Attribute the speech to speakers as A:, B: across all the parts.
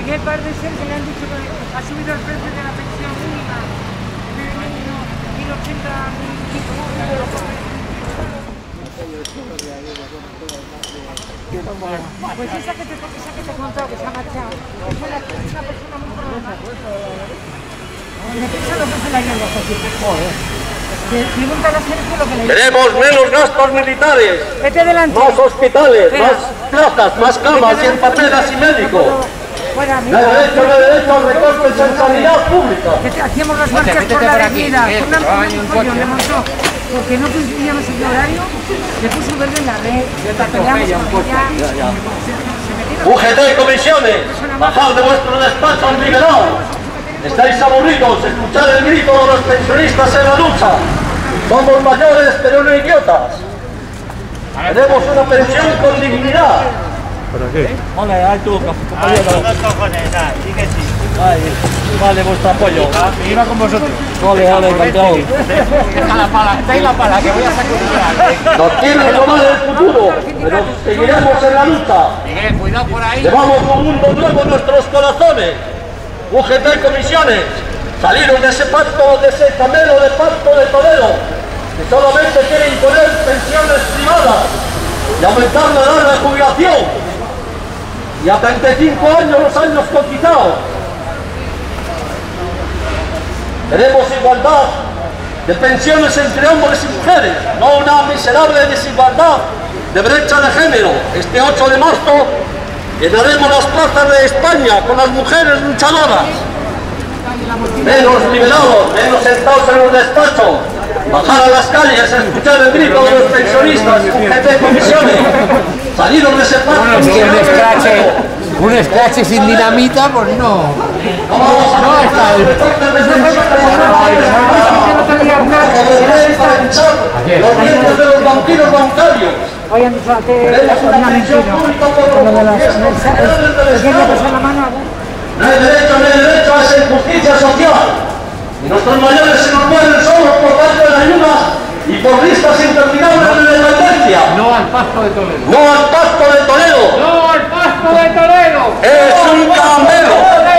A: que parece ser que le han dicho que ha subido el precio de la pensión mínima de 1.085 Pues esa que te he contado que se ha marchado, es una persona muy problemática.
B: Queremos menos gastos militares, más hospitales, más plazas, más camas y enfermeras y médicos. No hay derecho a recortes en sanidad pública.
A: Hacíamos las marchas por la avenida, un pollo le montó, porque no cumplíamos el horario, le puso verde en la red,
B: UGT Comisiones, bajad de vuestro despacho al liberado. Estáis aburridos, escuchad el grito de los pensionistas en la lucha. Somos mayores pero no idiotas. Queremos una pensión con dignidad.
C: ¿Para qué?
B: Vale, ahí tú, compañero.
D: Sí que sí.
B: Vale, vuestro apoyo.
D: Iba con vosotros.
B: Vale, campeón.
D: Deja la pala, dais la pala, que voy a sacrificar.
B: Nos quiere robar el futuro, pero seguiremos en la lucha.
D: Miguel, cuidado por ahí.
B: Llevamos un mundo nuevo en nuestros corazones. UGT Comisiones, saliros de ese pacto, de ese camelo de pacto de Toledo, que solamente quiere imponer pensiones privadas y aumentar la edad de jubilación. Y a 35 años los años cotizados. Queremos igualdad de pensiones entre hombres y mujeres, no una miserable desigualdad de brecha de género. Este 8 de marzo llenaremos las plazas de España con las mujeres luchadoras. Menos liberados, menos sentados en los despachos, bajar a las calles, escuchar el grito de los pensionistas, UGT Comisiones, salidos de ese pacto.
D: Un escrache sin dinamita, pues no.
B: No está el los dientes de los vampiros bancarios.
A: Hoy han dicho que es una mentira. Con lo de las
B: No hay derecho a esa injusticia social. Y nuestros mayores se nos mueren solos por falta de ayuda y por listas interminables de dependencia.
D: No al pacto de Toledo.
B: No al pacto de Toledo.
D: No al pacto de Toledo.
B: Es un camelo.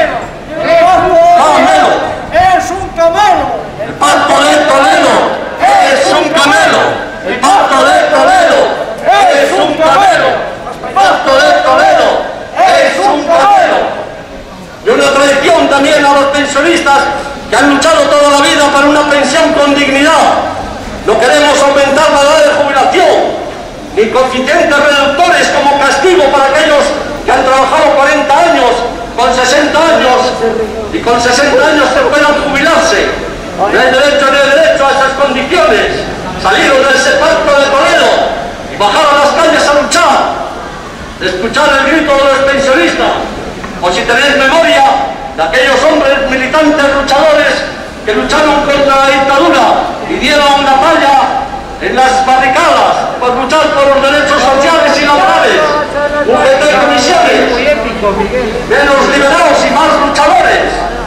B: Camelo.
D: Es un camelo.
B: El pacto de Toledo es un camelo. El pacto de Toledo es un camelo. El pacto de Toledo es un camelo. Y una traición también a los pensionistas que han luchado toda la vida para una pensión con dignidad. No queremos aumentar la edad de jubilación, ni coeficientes reductores como castigo para aquellos que han trabajado 40 años, con 60 años, y con 60 años que puedan jubilarse. No hay derecho a esas condiciones. Saliros de ese pacto de Toledo y bajar a las calles a luchar, escuchar el grito de los pensionistas. O si tenéis memoria de aquellos hombres militantes luchadores que lucharon contra la dictadura y dieron la talla en las barricadas por luchar por los derechos sociales y laborales. UGT Comisiones, menos liberados y más luchadores.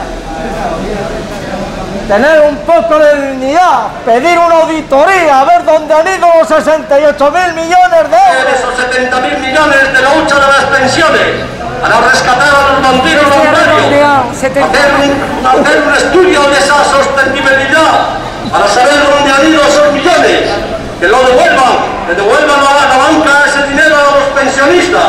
E: Tener un poco de dignidad, pedir una auditoría, a ver dónde han ido los 68.000 millones de euros.
B: Esos 70.000 millones de la hucha de las pensiones, para rescatar a los vampiros bancarios, hacer un estudio de esa sostenibilidad, para saber dónde han ido esos millones, que lo devuelvan, que devuelvan a la banca ese dinero a los pensionistas.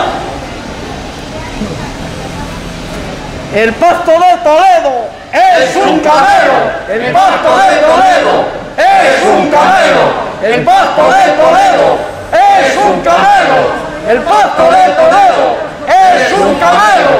E: El pacto de Toledo es un camelo. El pacto de Toledo es un camelo. El pacto de Toledo es un camelo. El pacto de Toledo es un camelo.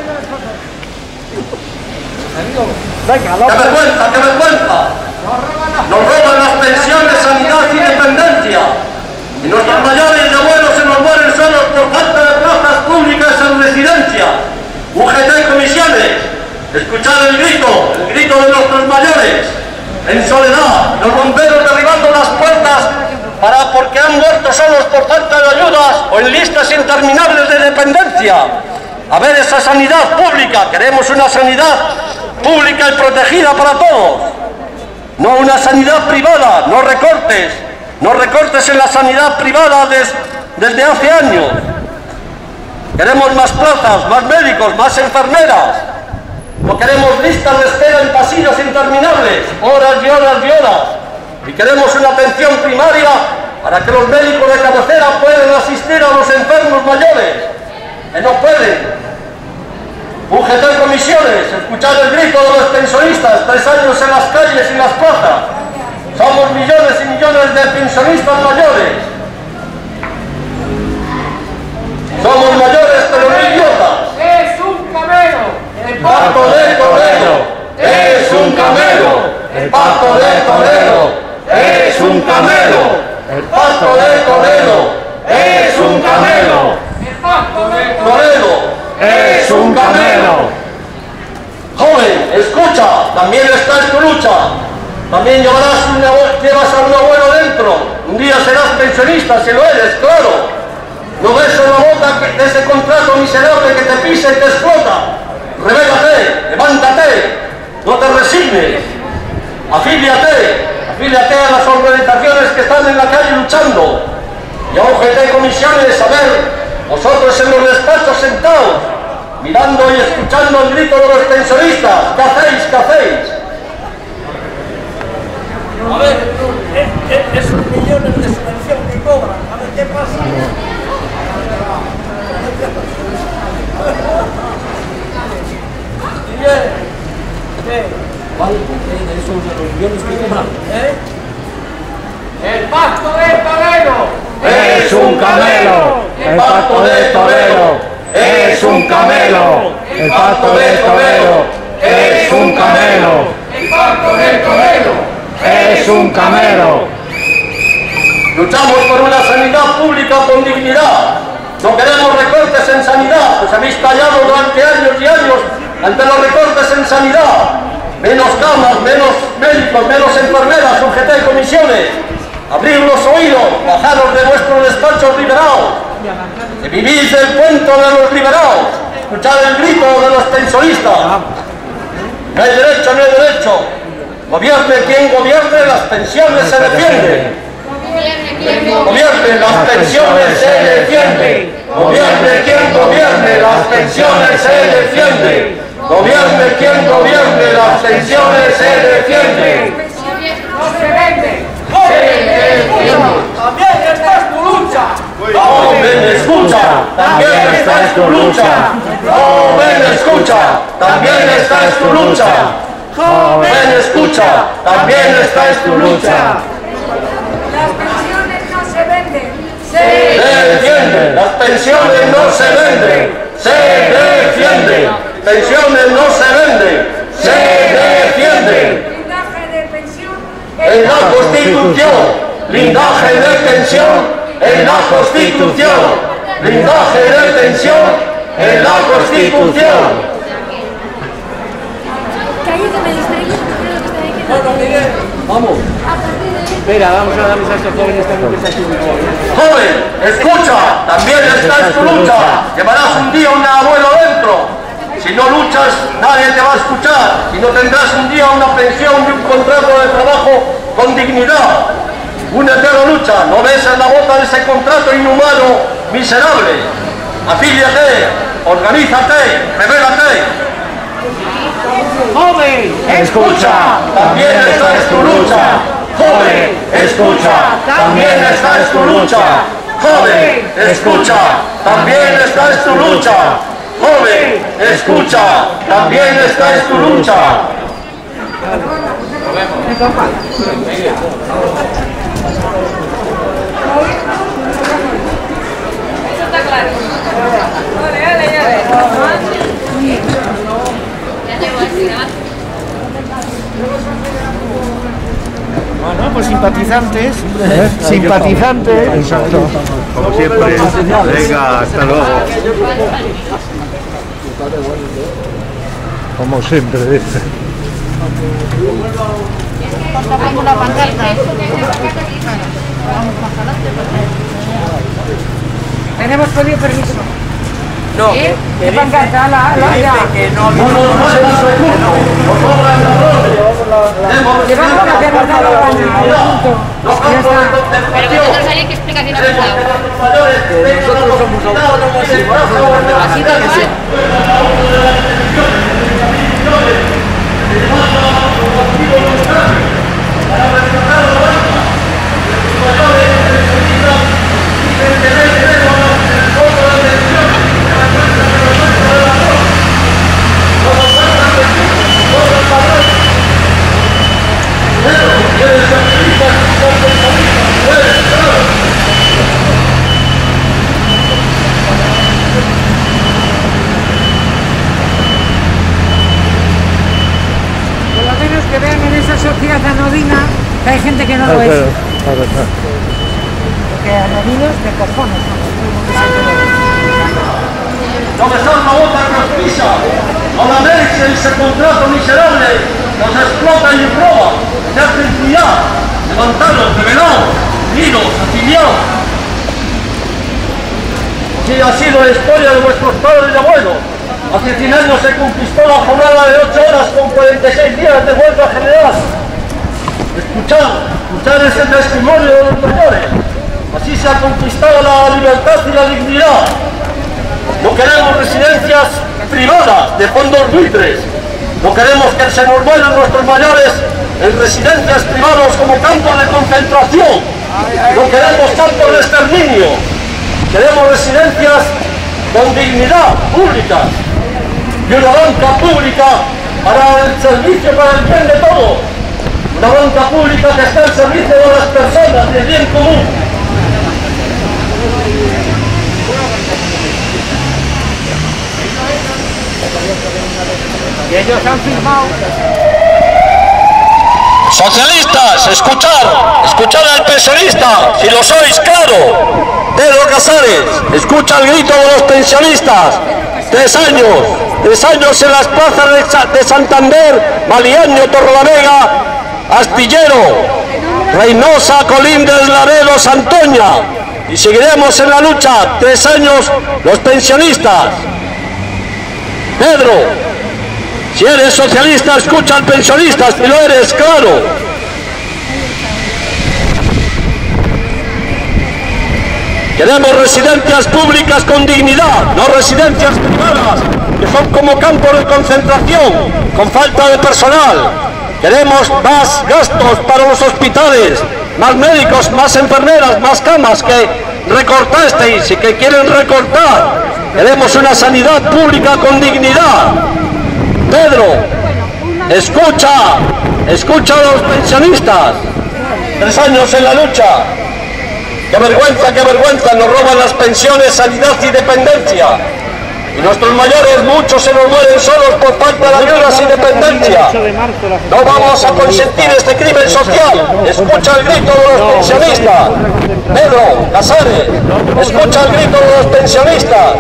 B: ¡Qué vergüenza, qué vergüenza! Nos roban las pensiones, sanidad y dependencia. Y nuestros mayores y abuelos se nos mueren solos por falta de plazas públicas en residencia. UGT Comisiones, escuchad el grito de nuestros mayores, en soledad, los bomberos derribando las puertas porque han muerto solos por falta de ayudas o en listas interminables de dependencia. A ver esa sanidad pública, queremos una sanidad pública y protegida para todos, no una sanidad privada, no recortes en la sanidad privada desde hace años. Queremos más plazas, más médicos, más enfermeras. No queremos listas de espera en pasillos interminables, horas y horas y horas. Y queremos una atención primaria para que los médicos de cabecera puedan asistir a los enfermos mayores, que no pueden. UGT Comisiones, escuchar el grito de los pensionistas, 3 años en las calles y las plazas. Somos millones y millones de pensionistas mayores. Somos mayores pero no idiotas.
A: Es un camelo.
B: El pacto de Toledo es un camelo. El pacto de Toledo es un camelo. El pacto de Toledo es un camelo.
A: El pacto de
B: Toledo es un camelo. Joven, escucha, también está en tu lucha. También llevas a un abuelo dentro. Un día serás pensionista, si lo eres, claro. No ves en la boca de ese contrato miserable que te pisa y te explota. Rebélate, levántate, no te resignes. Afíliate a las organizaciones que están en la calle luchando. Y a UGT Comisiones, a ver, vosotros en los despachos sentados, mirando y escuchando el grito de los pensionistas. ¿Qué hacéis? ¿Qué hacéis?
E: A ver, esos millones de subvención que cobran, a ver qué pasa.
A: El pacto de Toledo
D: Es un camelo. El pacto de Toledo es un camelo. El pacto de Toledo es un camelo.
A: El pacto de Toledo
D: Es un camelo.
B: Luchamos por una sanidad pública con dignidad. No queremos recortes en sanidad, pues habéis callado durante años y años ante los recortes en sanidad. Menos camas, menos médicos, menos enfermeras, UGT Comisiones. Abrir los oídos, bajaros de vuestros despachos liberados. Que vivís el cuento de los liberados. Escuchad el grito de los pensionistas. No hay derecho, no hay derecho. Gobierne quien gobierne, las pensiones se defienden. Gobierne, las pensiones se defienden. Gobierne quien gobierne, las pensiones se defienden. Gobierne quien gobierne, las pensiones se defienden.
A: no se vende.
E: También esta es tu lucha.
B: Joven, escucha, también esta es tu lucha. Joven, escucha, también esta es tu lucha. Joven, escucha, también esta es tu lucha.
A: Las pensiones no se venden.
B: Se defiende, las pensiones no se venden. Se defiende, pensiones no se venden. Se defiende.
A: Blindaje de pensión
B: En la Constitución. Blindaje de pensión en la Constitución. Blindaje de pensión en la Constitución.
E: Bueno, Miguel.
B: Vamos.
D: Espera, vamos a darles a estos jóvenes también que está aquí.
B: Joven, escucha, también está en tu lucha. Llevarás un día un abuelo dentro. Si no luchas, nadie te va a escuchar. Si no tendrás un día una pensión y un contrato de trabajo con dignidad. Únete a la lucha, no ves en la bota de ese contrato inhumano, miserable. Afíliate, organízate, rebélate.
D: ¡Joven!
B: Escucha, también esta es tu lucha. Joven, escucha, también esta es tu lucha. Joven, escucha, también esta es tu lucha. Joven, escucha, también esta es tu lucha.
A: Eso está claro. Dale. Ya te voy a decir,
D: Bueno, pues simpatizantes. Simpatizantes. Exacto.
C: Como siempre. Venga, hasta luego. Como siempre, dice.
A: Tengo una pancarta. Tenemos pedido permiso.
E: No,
A: ¿Qué pancarta? Ya.
E: que no
B: No nos pasen a su culto, nos sobran ladrones.
A: Llevamos una demanda al
B: No
A: Ya está.
B: campo de
F: Pero vosotros sabéis qué explicación habéis dado.
B: mayores que tengan
E: somos autónomos y así tiene que ser.
A: Que vean en esa sociedad anodina que hay gente que no lo es. Que anodinos de cojones.
B: No besar la boca que os pisa, no la veis en ese contrato miserable que os explota y roba, que hace impunidad, levantaros, rebelaos, unidos, afiliados. Así ha sido la historia de vuestros padres y abuelos. Hace 100 años se conquistó la jornada de 8 horas con 46 días de huelga general. Escuchar ese testimonio de los mayores. Así se ha conquistado la libertad y la dignidad. No queremos residencias privadas de fondos buitres. No queremos que se nos vuelvan nuestros mayores en residencias privadas como campos de concentración. No queremos campos de exterminio. Queremos residencias con dignidad pública. Y una banca pública para el servicio, para el bien de todos. Una banca pública que está al servicio de las personas, del bien común.
E: Y ellos han firmado.
B: Socialistas, escuchad al pensionista, si lo sois, claro. Pedro Casares, escucha el grito de los pensionistas. 3 años en las plazas de Santander, Maliaño, Torrelavega, Astillero, Reynosa, Colindres, Laredo, Santoña. Y seguiremos en la lucha, 3 años los pensionistas. Pedro, si eres socialista, escucha al pensionista, si lo eres, claro. Queremos residencias públicas con dignidad, no residencias privadas, que son como campos de concentración, con falta de personal. Queremos más gastos para los hospitales, más médicos, más enfermeras, más camas que recortasteis y que quieren recortar. Queremos una sanidad pública con dignidad. Pedro, escucha a los pensionistas. 3 años en la lucha. ¡Qué vergüenza! Nos roban las pensiones, sanidad y dependencia. Y nuestros mayores, muchos se nos mueren solos por falta de ayudas y dependencia. No vamos a consentir este crimen social. Escucha el grito de los pensionistas. Pedro Casares, escucha el grito de los pensionistas.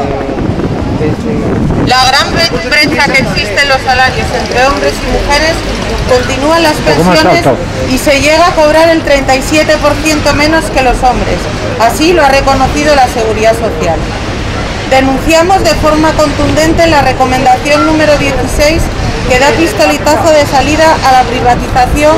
F: La gran brecha que existe en los salarios entre hombres y mujeres continúan las pensiones y se llega a cobrar el 37% menos que los hombres. Así lo ha reconocido la Seguridad Social. Denunciamos de forma contundente la recomendación número 16 que da pistoletazo de salida a la privatización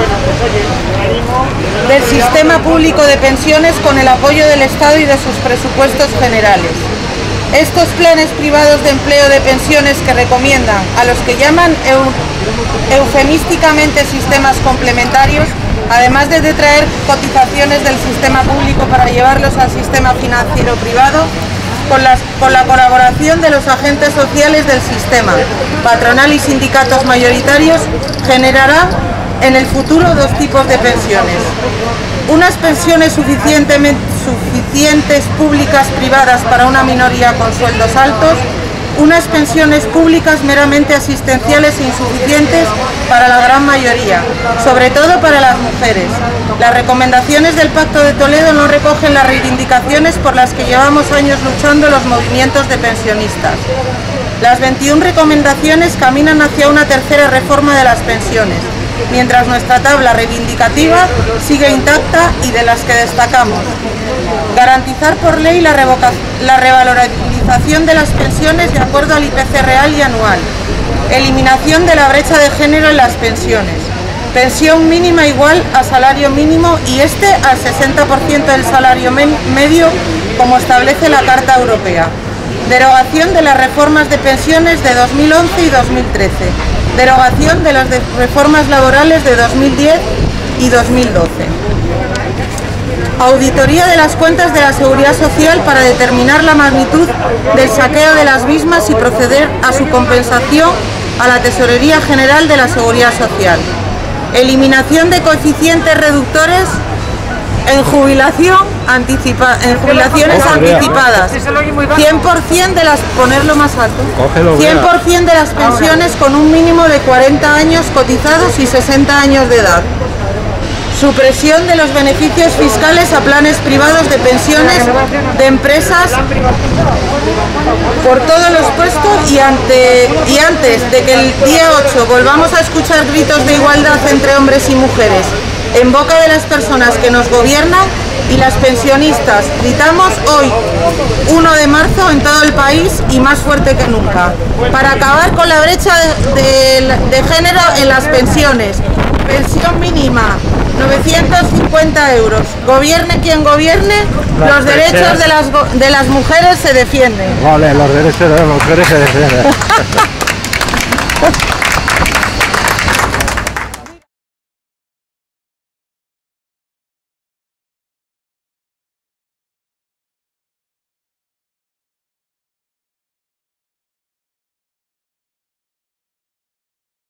F: del sistema público de pensiones con el apoyo del Estado y de sus presupuestos generales. Estos planes privados de empleo de pensiones que recomiendan a los que llaman eufemísticamente sistemas complementarios, además de detraer cotizaciones del sistema público para llevarlos al sistema financiero privado, con la colaboración de los agentes sociales del sistema, patronal y sindicatos mayoritarios, generará en el futuro 2 tipos de pensiones. Unas pensiones suficientes públicas privadas para una minoría con sueldos altos, unas pensiones públicas meramente asistenciales e insuficientes para la gran mayoría, sobre todo para las mujeres. Las recomendaciones del Pacto de Toledo no recogen las reivindicaciones por las que llevamos años luchando los movimientos de pensionistas. Las 21 recomendaciones caminan hacia una tercera reforma de las pensiones, mientras nuestra tabla reivindicativa sigue intacta y de las que destacamos: garantizar por ley la revalorización de las pensiones de acuerdo al IPC real y anual, eliminación de la brecha de género en las pensiones, pensión mínima igual a salario mínimo y este al 60% del salario medio como establece la Carta Europea. Derogación de las reformas de pensiones de 2011 y 2013. Derogación de las reformas laborales de 2010 y 2012. Auditoría de las cuentas de la Seguridad Social para determinar la magnitud del saqueo de las mismas y proceder a su compensación a la Tesorería General de la Seguridad Social. Eliminación de coeficientes reductores en jubilaciones anticipadas. 100% de las, ponerlo más alto, 100% de las pensiones con un mínimo de 40 años cotizados y 60 años de edad. Supresión de los beneficios fiscales a planes privados de pensiones de empresas por todo lo expuesto y antes de que el día 8 volvamos a escuchar gritos de igualdad entre hombres y mujeres en boca de las personas que nos gobiernan y las pensionistas, gritamos hoy, 1 de marzo, en todo el país y más fuerte que nunca, para acabar con la brecha de género en las pensiones. Pensión mínima, 950 euros. Gobierne quien gobierne, los derechos de las mujeres se defienden.
C: Vale, los derechos de las mujeres se defienden.